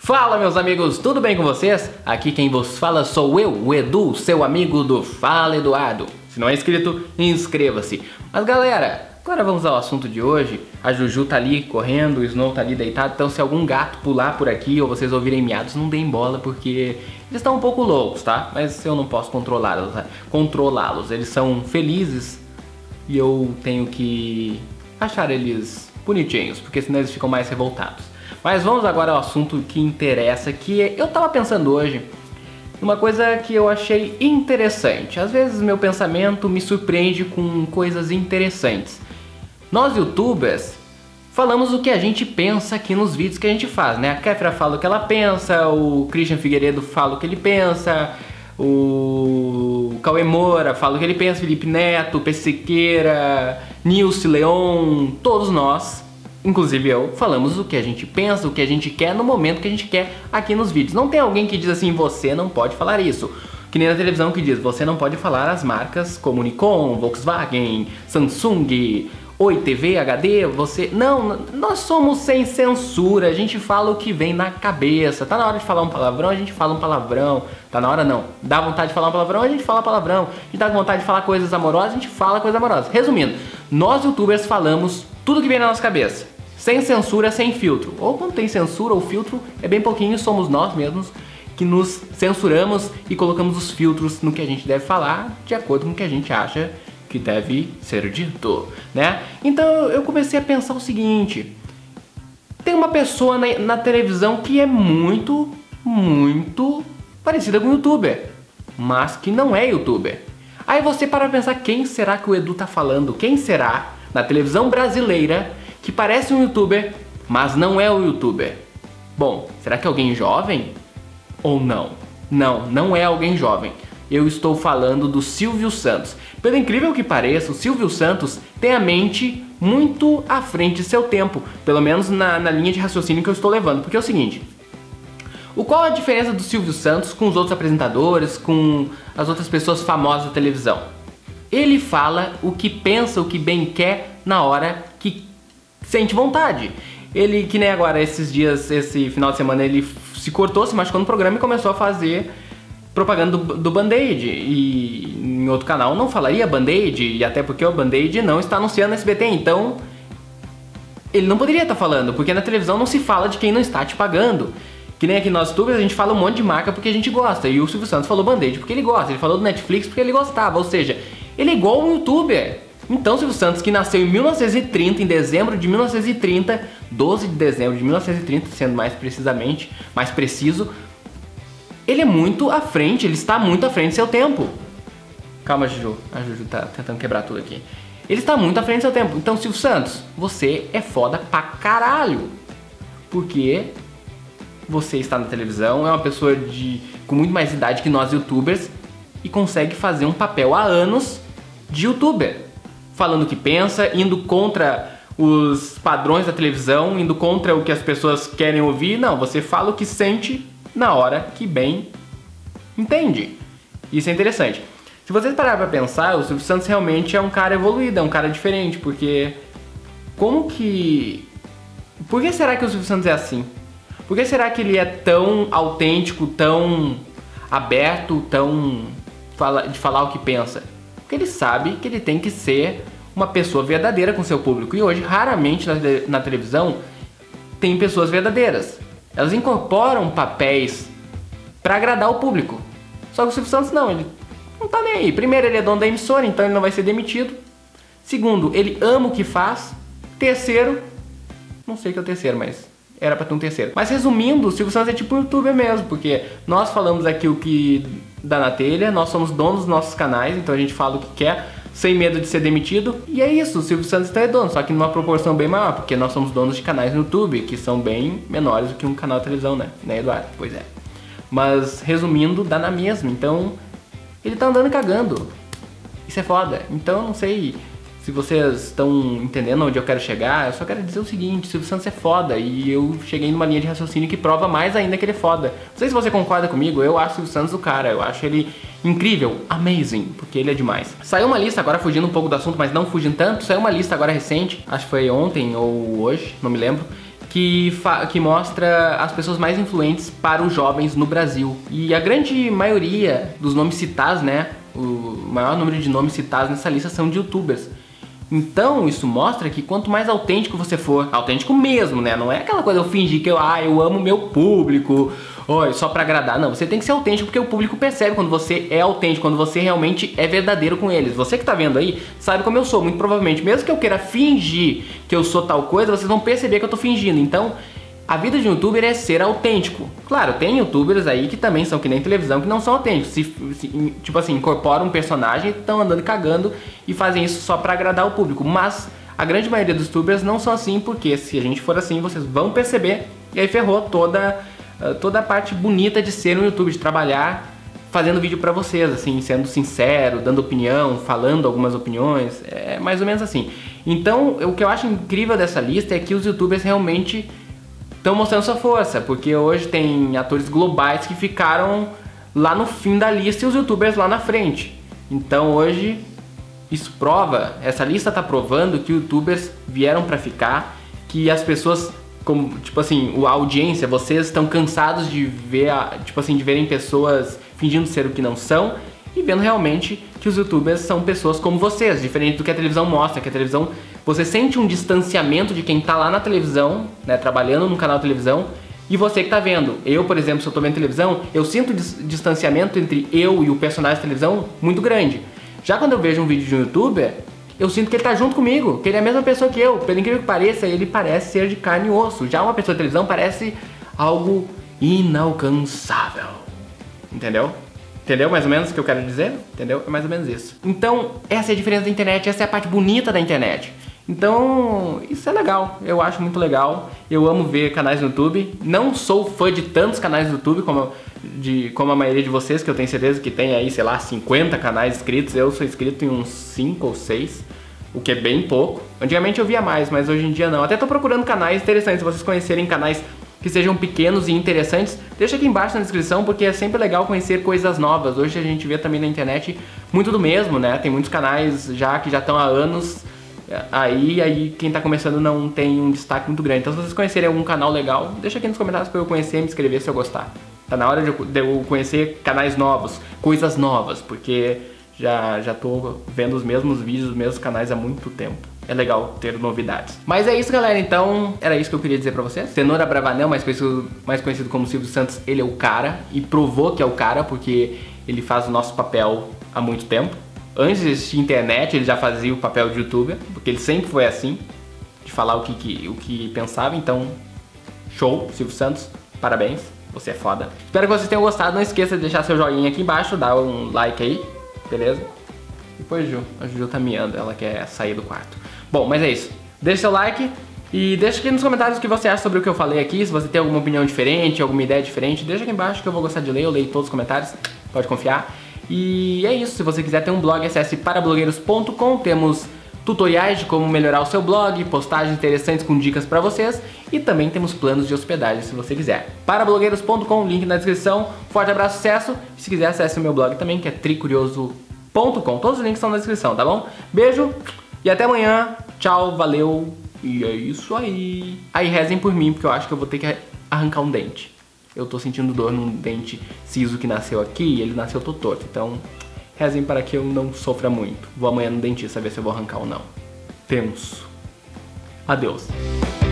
Fala, meus amigos, tudo bem com vocês? Aqui quem vos fala sou eu, o Edu, seu amigo do Fala Eduardo. Se não é inscrito, inscreva-se. Mas galera, agora vamos ao assunto de hoje. A Juju tá ali correndo, o Snow tá ali deitado, então se algum gato pular por aqui ou vocês ouvirem miados, não deem bola porque eles estão um pouco loucos, tá? Mas eu não posso controlá-los. Eles são felizes e eu tenho que achar eles bonitinhos, porque senão eles ficam mais revoltados. Mas vamos agora ao assunto que interessa, que eu tava pensando hoje numa coisa que eu achei interessante. Às vezes meu pensamento me surpreende com coisas interessantes. Nós youtubers falamos o que a gente pensa aqui nos vídeos que a gente faz, né? A Kéfera fala o que ela pensa, o Christian Figueiredo fala o que ele pensa, o Cauê Moura fala o que ele pensa, Felipe Neto, PC Siqueira, Nilce Leon, todos nós, inclusive eu, falamos o que a gente pensa, o que a gente quer no momento que a gente quer aqui nos vídeos. Não tem alguém que diz assim, você não pode falar isso. Que nem na televisão que diz, você não pode falar as marcas como Nikon, Volkswagen, Samsung, Oi TV, HD, você... Não, nós somos sem censura, a gente fala o que vem na cabeça. Tá na hora de falar um palavrão, a gente fala um palavrão. Tá na hora não. Dá vontade de falar um palavrão, a gente fala palavrão. A gente dá vontade de falar coisas amorosas, a gente fala coisas amorosas. Resumindo, nós youtubers falamos tudo que vem na nossa cabeça. Sem censura, sem filtro. Ou quando tem censura ou filtro, é bem pouquinho, somos nós mesmos que nos censuramos e colocamos os filtros no que a gente deve falar de acordo com o que a gente acha que deve ser dito, né? Então eu comecei a pensar o seguinte: tem uma pessoa na televisão que é muito parecida com um youtuber, mas que não é youtuber. Aí você para pra pensar, quem será que o Edu tá falando? Quem será na televisão brasileira que parece um youtuber, mas não é o youtuber? Bom, será que é alguém jovem? Ou não? Não é alguém jovem. Eu estou falando do Silvio Santos. Pelo incrível que pareça, o Silvio Santos tem a mente muito à frente de seu tempo. Pelo menos na linha de raciocínio que eu estou levando. Porque é o seguinte: qual a diferença do Silvio Santos com os outros apresentadores, com as outras pessoas famosas da televisão? Ele fala o que pensa, o que bem quer na hora que sente vontade. Ele, que nem agora, esses dias, esse final de semana, ele se cortou, se machucou no programa e começou a fazer propaganda do Band-Aid, e em outro canal não falaria Band-Aid, e até porque o Band-Aid não está anunciando no SBT, então ele não poderia estar falando, porque na televisão não se fala de quem não está te pagando. Que nem aqui nós youtubers, a gente fala um monte de marca porque a gente gosta, e o Silvio Santos falou Band-Aid porque ele gosta, ele falou do Netflix porque ele gostava, ou seja, ele é igual um youtuber. Então Silvio Santos, que nasceu em 1930, em dezembro de 1930, 12 de dezembro de 1930, sendo mais preciso, ele é muito à frente, ele está muito à frente do seu tempo. Calma, Juju. A Juju tá tentando quebrar tudo aqui. Ele está muito à frente do seu tempo. Então, Silvio Santos, você é foda pra caralho. Porque você está na televisão, é uma pessoa com muito mais idade que nós youtubers e consegue fazer um papel há anos de youtuber. Falando o que pensa, indo contra os padrões da televisão, indo contra o que as pessoas querem ouvir. Não, você fala o que sente na hora que bem entende. Isso é interessante. Se vocês pararem pra pensar, o Silvio Santos realmente é um cara evoluído, é um cara diferente, porque por que será que o Silvio Santos é assim? Por que será que ele é tão autêntico, tão aberto, de falar o que pensa? Porque ele sabe que ele tem que ser uma pessoa verdadeira com seu público, e hoje raramente na televisão tem pessoas verdadeiras. Elas incorporam papéis pra agradar o público. Só que o Silvio Santos não, ele não tá nem aí. Primeiro, ele é dono da emissora, então ele não vai ser demitido. Segundo, ele ama o que faz. Terceiro, não sei o que é o terceiro, mas era pra ter um terceiro. Mas resumindo, o Silvio Santos é tipo um youtuber mesmo, porque nós falamos aqui o que dá na telha, nós somos donos dos nossos canais, então a gente fala o que quer, sem medo de ser demitido. E é isso, o Silvio Santos então é dono, só que numa proporção bem maior, porque nós somos donos de canais no YouTube, que são bem menores do que um canal de televisão, né? Né, Eduardo? Pois é. Mas, resumindo, dá na mesma. Então, ele tá andando cagando. Isso é foda. Então, não sei se vocês estão entendendo onde eu quero chegar. Eu só quero dizer o seguinte: o Silvio Santos é foda. E eu cheguei numa linha de raciocínio que prova mais ainda que ele é foda. Não sei se você concorda comigo, eu acho o Silvio Santos o cara. Eu acho ele incrível, amazing, porque ele é demais. Saiu uma lista agora, fugindo um pouco do assunto, mas não fugindo tanto. Saiu uma lista agora recente, acho que foi ontem ou hoje, não me lembro, que mostra as pessoas mais influentes para os jovens no Brasil. E a grande maioria dos nomes citados, né, o maior número de nomes citados nessa lista são de youtubers. Então isso mostra que quanto mais autêntico você for, autêntico mesmo, né, não é aquela coisa eu fingir que eu amo meu público, só pra agradar. Não, você tem que ser autêntico porque o público percebe quando você é autêntico, quando você realmente é verdadeiro com eles. Você que tá vendo aí, sabe como eu sou, muito provavelmente. Mesmo que eu queira fingir que eu sou tal coisa, vocês vão perceber que eu tô fingindo. Então, a vida de um youtuber é ser autêntico. Claro, tem youtubers aí que também são que nem televisão, que não são autênticos. Tipo assim, incorporam um personagem, estão andando e cagando e fazem isso só pra agradar o público. Mas a grande maioria dos youtubers não são assim, porque se a gente for assim, vocês vão perceber. E aí ferrou toda a parte bonita de ser um youtuber, de trabalhar fazendo vídeo pra vocês, assim, sendo sincero, dando opinião, falando algumas opiniões, é mais ou menos assim. Então, o que eu acho incrível dessa lista é que os youtubers realmente estão mostrando sua força, porque hoje tem atores globais que ficaram lá no fim da lista e os youtubers lá na frente. Então hoje, isso prova, essa lista tá provando que youtubers vieram pra ficar, que as pessoas, como, tipo assim, a audiência, vocês estão cansados de ver, de verem pessoas fingindo ser o que não são e vendo realmente que os youtubers são pessoas como vocês, diferente do que a televisão mostra, que a televisão, você sente um distanciamento de quem tá lá na televisão, né, trabalhando no canal de televisão, e você que tá vendo. Eu, por exemplo, se eu tô vendo televisão, eu sinto distanciamento entre eu e o personagem de televisão muito grande. Já quando eu vejo um vídeo de um youtuber, eu sinto que ele tá junto comigo, que ele é a mesma pessoa que eu. Pelo incrível que pareça, ele parece ser de carne e osso. Já uma pessoa de televisão parece algo inalcançável. Entendeu? Entendeu mais ou menos o que eu quero dizer? Entendeu? É mais ou menos isso. Então, essa é a diferença da internet, essa é a parte bonita da internet. Então, isso é legal, eu acho muito legal. Eu amo ver canais no YouTube. Não sou fã de tantos canais no YouTube como a maioria de vocês, que eu tenho certeza que tem aí, sei lá, 50 canais inscritos. Eu sou inscrito em uns 5 ou 6, o que é bem pouco. Antigamente eu via mais, mas hoje em dia não. Até tô procurando canais interessantes. Se vocês conhecerem canais que sejam pequenos e interessantes, deixa aqui embaixo na descrição, porque é sempre legal conhecer coisas novas. Hoje a gente vê também na internet muito do mesmo, né? Tem muitos canais que já estão há anos aí quem tá começando não tem um destaque muito grande. Então se vocês conhecerem algum canal legal, deixa aqui nos comentários pra eu conhecer e me inscrever se eu gostar. Tá na hora de eu conhecer canais novos, coisas novas, porque já tô vendo os mesmos vídeos, os mesmos canais há muito tempo. É legal ter novidades. Mas é isso, galera, então era isso que eu queria dizer pra vocês. Cenoura Bravanel, mais conhecido como Silvio Santos, ele é o cara e provou que é o cara, porque ele faz o nosso papel há muito tempo. Antes de existir internet, ele já fazia o papel de youtuber, porque ele sempre foi assim, de falar o que pensava. Então, show, Silvio Santos, parabéns, você é foda. Espero que vocês tenham gostado, não esqueça de deixar seu joinha aqui embaixo, dar um like aí, beleza? Depois a Juju tá miando, ela quer sair do quarto. Bom, mas é isso, deixa seu like e deixa aqui nos comentários o que você acha sobre o que eu falei aqui. Se você tem alguma opinião diferente, alguma ideia diferente, deixa aqui embaixo que eu vou gostar de ler, eu leio todos os comentários, pode confiar. E é isso, se você quiser ter um blog, acesse parablogueiros.com, temos tutoriais de como melhorar o seu blog, postagens interessantes com dicas pra vocês e também temos planos de hospedagem se você quiser. Parablogueiros.com, link na descrição, forte abraço, sucesso, e se quiser acesse o meu blog também, que é tricurioso.com, todos os links estão na descrição, tá bom? Beijo e até amanhã, tchau, valeu, e é isso aí. Aí rezem por mim, porque eu acho que eu vou ter que arrancar um dente. Eu tô sentindo dor num dente siso que nasceu aqui e ele nasceu todo torto. Então, rezem para que eu não sofra muito. Vou amanhã no dentista ver se eu vou arrancar ou não. Tenso. Adeus.